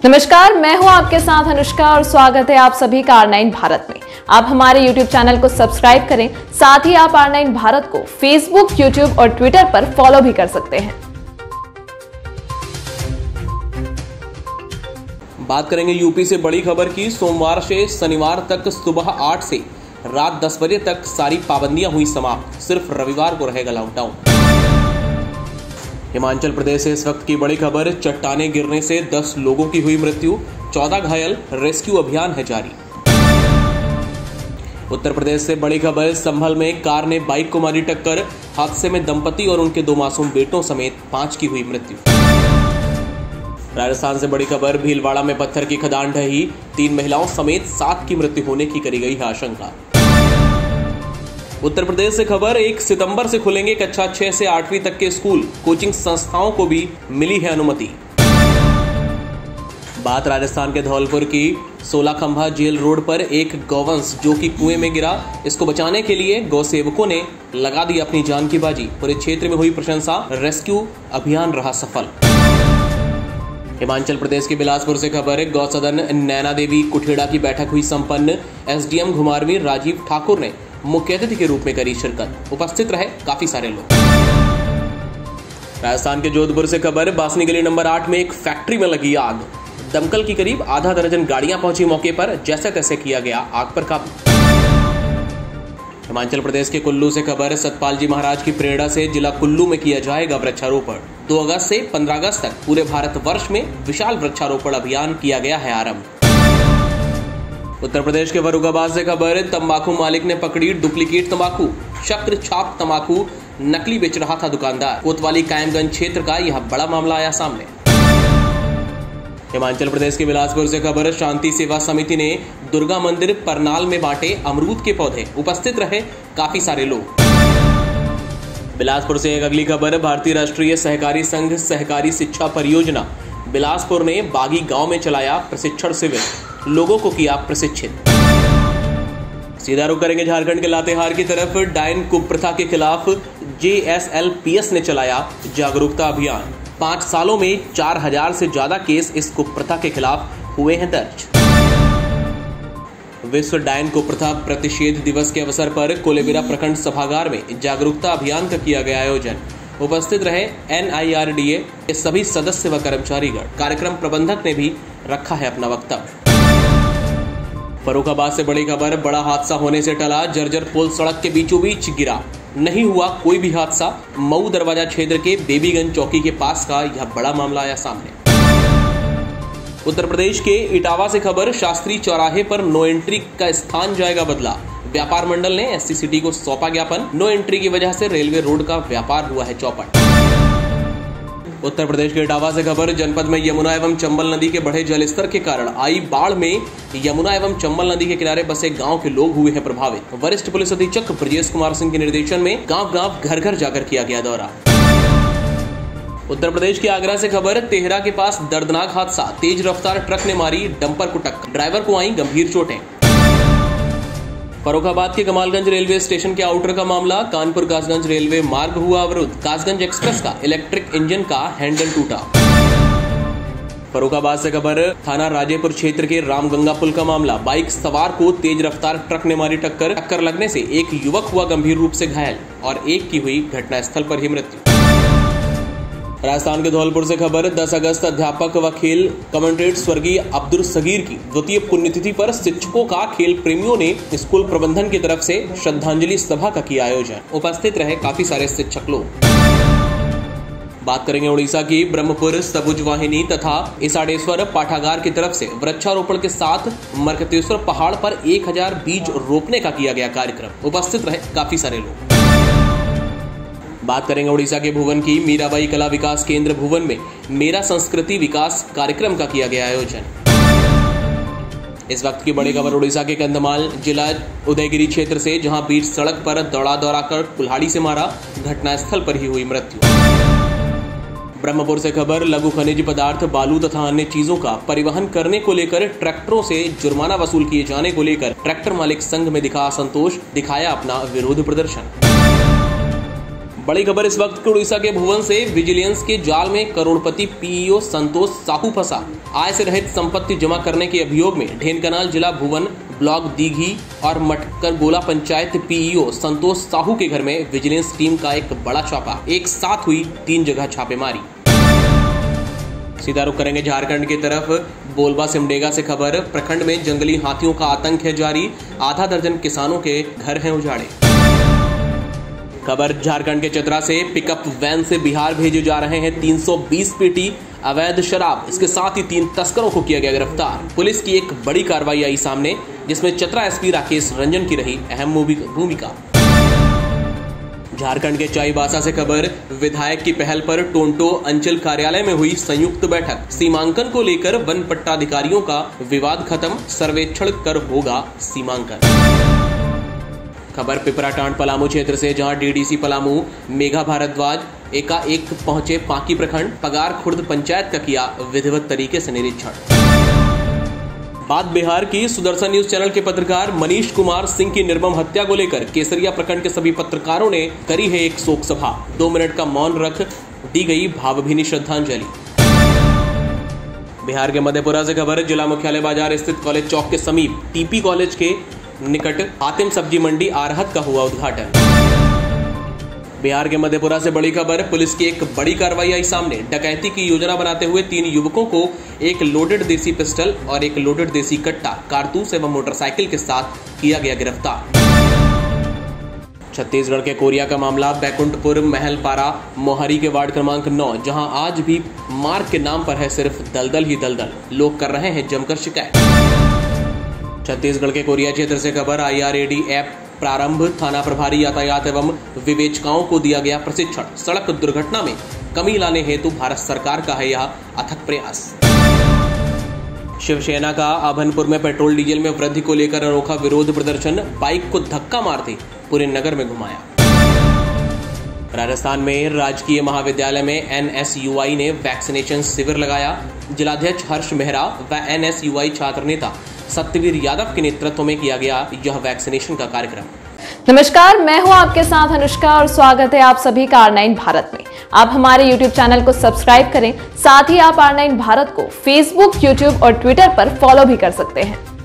नमस्कार, मैं हूं आपके साथ अनुष्का और स्वागत है आप सभी का R9 भारत में। आप हमारे YouTube चैनल को सब्सक्राइब करें, साथ ही आप R9 भारत को Facebook, YouTube और Twitter पर फॉलो भी कर सकते हैं। बात करेंगे यूपी से बड़ी खबर की। सोमवार से शनिवार तक सुबह 8 से रात 10 बजे तक सारी पाबंदियां हुई समाप्त, सिर्फ रविवार को रहेगा लॉकडाउन। हिमाचल प्रदेश से इस वक्त की बड़ी खबर। चट्टाने गिरने से 10 लोगों की हुई मृत्यु, 14 घायल, रेस्क्यू अभियान है जारी। उत्तर प्रदेश से बड़ी खबर। संभल में कार ने बाइक को मारी टक्कर, हादसे में दंपति और उनके 2 मासूम बेटों समेत 5 की हुई मृत्यु। राजस्थान से बड़ी खबर। भीलवाड़ा में पत्थर की खदान ढही, 3 महिलाओं समेत 7 की मृत्यु होने की करी गई है आशंका। उत्तर प्रदेश से खबर। 1 सितंबर से खुलेंगे कक्षा 6 से 8वीं तक के स्कूल, कोचिंग संस्थाओं को भी मिली है अनुमति। बात राजस्थान के धौलपुर की। 16 खंभा जेल रोड पर एक गौवंश जो कि कुएं में गिरा, इसको बचाने के लिए गौ सेवकों ने लगा दी अपनी जान की बाजी। पूरे क्षेत्र में हुई प्रशंसा, रेस्क्यू अभियान रहा सफल। हिमाचल प्रदेश के बिलासपुर से खबर है। गौ सदन नैना देवी कुठेड़ा की बैठक हुई संपन्न। एसडीएम घुमारवीं राजीव ठाकुर ने मुख्य अतिथि के रूप में करी शिरकत, उपस्थित रहे काफी सारे लोग। राजस्थान के जोधपुर से खबर। बासनी गली नंबर 8 में एक फैक्ट्री में लगी आग, दमकल की करीब आधा दर्जन गाड़ियां पहुंची मौके पर, जैसे तैसे किया गया आग पर काबू। हिमाचल प्रदेश के कुल्लू से खबर। सतपाल जी महाराज की प्रेरणा से जिला कुल्लू में किया जाएगा वृक्षारोपण। 2 अगस्त से 15 अगस्त तक पूरे भारतवर्ष में विशाल वृक्षारोपण अभियान किया गया है आरंभ। उत्तर प्रदेश के फर्रुखाबाद से खबर। तंबाकू मालिक ने पकड़ी डुप्लीकेट तंबाकू, शक्र छाप तंबाकू नकली बेच रहा था दुकानदार। कोतवाली कायमगंज क्षेत्र का यह बड़ा मामला आया सामने। हिमाचल प्रदेश के बिलासपुर से खबर। शांति सेवा समिति ने दुर्गा मंदिर परनाल में बांटे अमरूद के पौधे, उपस्थित रहे काफी सारे लोग। बिलासपुर से एक अगली खबर। भारतीय राष्ट्रीय सहकारी संघ सहकारी शिक्षा परियोजना बिलासपुर ने बागी गांव में चलाया प्रशिक्षण शिविर, लोगों को किया प्रशिक्षित। सीधा रुख करेंगे झारखंड के लातेहार की तरफ। डायन कुप्रथा के खिलाफ JSLPS ने चलाया जागरूकता अभियान। 5 सालों में 4000 से ज्यादा केस इस कुप्रथा के खिलाफ हुए हैं दर्ज। विश्व डायन कुप्रथा प्रतिषेध दिवस के अवसर पर कोलेबिरा प्रखंड सभागार में जागरूकता अभियान का किया गया आयोजन, उपस्थित रहे NIRDA के सभी सदस्य व कर्मचारीगण। कार्यक्रम प्रबंधक ने भी रखा है अपना वक्तव्य। फर्रुखाबाद से बड़ी खबर। बड़ा हादसा होने से टला, जर्जर पुल सड़क के बीचों बीच गिरा, नहीं हुआ कोई भी हादसा। मऊ दरवाजा क्षेत्र के बेबीगंज चौकी के पास का यह बड़ा मामला आया सामने। उत्तर प्रदेश के इटावा से खबर। शास्त्री चौराहे पर नो एंट्री का स्थान जाएगा बदला, व्यापार मंडल ने SCCT को सौंपा ज्ञापन। नो एंट्री की वजह से रेलवे रोड का व्यापार हुआ है चौपट। उत्तर प्रदेश के इटावा से खबर। जनपद में यमुना एवं चंबल नदी के बढ़े जलस्तर के कारण आई बाढ़ में यमुना एवं चंबल नदी के किनारे बसे गांव के लोग हुए हैं प्रभावित। वरिष्ठ पुलिस अधीक्षक ब्रजेश कुमार सिंह के निर्देशन में गांव-गांव घर-घर जाकर किया गया दौरा। उत्तर प्रदेश के आगरा से खबर। तेहरा के पास दर्दनाक हादसा, तेज रफ्तार ट्रक ने मारी डंपर को टक्कर, ड्राइवर को आई गंभीर चोटें। फर्रुखाबाद के कमालगंज रेलवे स्टेशन के आउटर का मामला। कानपुर कासगंज रेलवे मार्ग हुआ अवरुद्ध, कासगंज एक्सप्रेस का इलेक्ट्रिक इंजन का हैंडल टूटा। फर्रुखाबाद से खबर। थाना राजेपुर क्षेत्र के रामगंगा पुल का मामला। बाइक सवार को तेज रफ्तार ट्रक ने मारी टक्कर लगने से एक युवक हुआ गंभीर रूप से घायल और एक की हुई घटनास्थल पर ही मृत्यु। राजस्थान के धौलपुर से खबर। 10 अगस्त अध्यापक व खेल कमेंटेट स्वर्गीय अब्दुल सगीर की द्वितीय पुण्यतिथि पर शिक्षकों का खेल प्रेमियों ने स्कूल प्रबंधन की तरफ से श्रद्धांजलि सभा का किया आयोजन, उपस्थित रहे काफी सारे शिक्षक लोग। बात करेंगे उड़ीसा की। ब्रह्मपुर सबुज वाहिनी तथा इसाडेश्वर पाठागार की तरफ से वृक्षारोपण के साथ मरकतेश्वर पहाड़ पर 1000 बीज रोपने का किया गया कार्यक्रम, उपस्थित रहे काफी सारे लोग। बात करेंगे उड़ीसा के भुवन की। मीराबाई कला विकास केंद्र भुवन में मेरा संस्कृति विकास कार्यक्रम का किया गया आयोजन। इस वक्त की बड़ी खबर उड़ीसा के कंधमाल जिला उदयगिरी क्षेत्र से, जहां बीच सड़क पर दौड़ा कर कुल्हाड़ी से मारा, घटनास्थल पर ही हुई मृत्यु। ब्रह्मपुर से खबर। लघु खनिज पदार्थ, बालू तथा अन्य चीजों का परिवहन करने को लेकर ट्रैक्टरों से जुर्माना वसूल किए जाने को लेकर ट्रैक्टर मालिक संघ में दिखा असंतोष, दिखाया अपना विरोध प्रदर्शन। बड़ी खबर इस वक्त के उड़ीसा के भुवन से। विजिलेंस के जाल में करोड़पति पीईओ संतोष साहू फंसा। आय से रहित संपत्ति जमा करने के अभियोग में ढेनकनाल जिला भुवन ब्लॉक दीघी और मटकरगोला पंचायत पीईओ संतोष साहू के घर में विजिलेंस टीम का एक बड़ा छापा। एक साथ हुई 3 जगह छापेमारी। सीधा रुख करेंगे झारखंड की तरफ। बोलबा सिमडेगा से खबर। प्रखंड में जंगली हाथियों का आतंक है जारी। आधा दर्जन किसानों के घर हैं उजाड़े। खबर झारखंड के चतरा से। पिकअप वैन से बिहार भेजे जा रहे हैं 320 पेटी अवैध शराब। इसके साथ ही 3 तस्करों को किया गया गिरफ्तार। पुलिस की एक बड़ी कार्रवाई आई सामने, जिसमें चतरा एसपी राकेश रंजन की रही अहम भूमिका। झारखंड के चाईबासा से खबर। विधायक की पहल पर टोंटो अंचल कार्यालय में हुई संयुक्त बैठक। सीमांकन को लेकर वन पट्टाधिकारियों का विवाद खत्म। सर्वेक्षण कर होगा सीमांकन। खबर पिपराटांड पलामू क्षेत्र से, जहां डीडीसी पलामू मेघा भारद्वाज एकाएक पहुंचे पांकी प्रखंड। पगार खुर्द पंचायत का किया विधिवत तरीके से निरीक्षण। बात बिहार की। सुदर्शन न्यूज चैनल के पत्रकार मनीष कुमार सिंह की निर्मम हत्या को लेकर केसरिया प्रखंड के सभी पत्रकारों ने करी है एक शोक सभा। 2 मिनट का मौन रख दी गई भावभीनी श्रद्धांजलि। बिहार के मधेपुरा से खबर। जिला मुख्यालय बाजार स्थित कॉलेज चौक के समीप टीपी कॉलेज के निकट हातिम सब्जी मंडी आरहत का हुआ उद्घाटन। बिहार के मधेपुरा से बड़ी खबर। पुलिस की एक बड़ी कार्रवाई आई सामने। डकैती की योजना बनाते हुए 3 युवकों को एक लोडेड देसी पिस्टल और एक लोडेड देसी कट्टा, कारतूस एवं मोटरसाइकिल के साथ किया गया गिरफ्तार। छत्तीसगढ़ के कोरिया का मामला। बैकुंठपुर महलपारा मोहारी के वार्ड क्रमांक 9, जहां आज भी मार्ग के नाम पर है सिर्फ दलदल ही दलदल। लोग कर रहे हैं जमकर शिकायत। छत्तीसगढ़ के कोरिया क्षेत्र से खबर। IRAD ऐप प्रारंभ। थाना प्रभारी यातायात एवं विवेचकाओं को दिया गया प्रशिक्षण। सड़क दुर्घटना में कमी लाने हेतु भारत सरकार का है यह अथक प्रयास। शिवसेना का आभनपुर में पेट्रोल डीजल में वृद्धि को लेकर अनोखा विरोध प्रदर्शन। बाइक को धक्का मारते पूरे नगर में घुमाया। राजस्थान में राजकीय महाविद्यालय में NSUI ने वैक्सीनेशन शिविर लगाया। जिलाध्यक्ष हर्ष मेहरा व NSUI छात्र नेता सत्यवीर यादव के नेतृत्व में किया गया यह वैक्सीनेशन का कार्यक्रम। नमस्कार, मैं हूं आपके साथ अनुष्का और स्वागत है आप सभी का R9 भारत में। आप हमारे YouTube चैनल को सब्सक्राइब करें। साथ ही आप R9 भारत को Facebook, YouTube और Twitter पर फॉलो भी कर सकते हैं।